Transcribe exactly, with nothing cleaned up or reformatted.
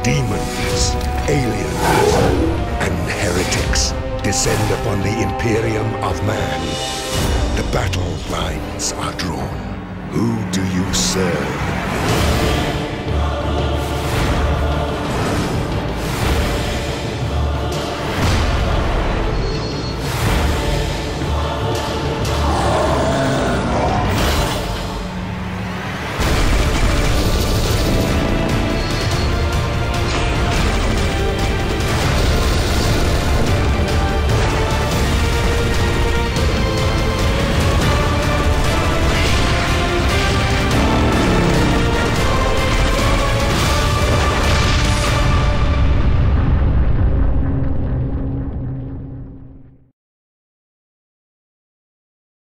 Demons, aliens, and heretics descend upon the Imperium of Man. The battle lines are drawn. Who do you serve?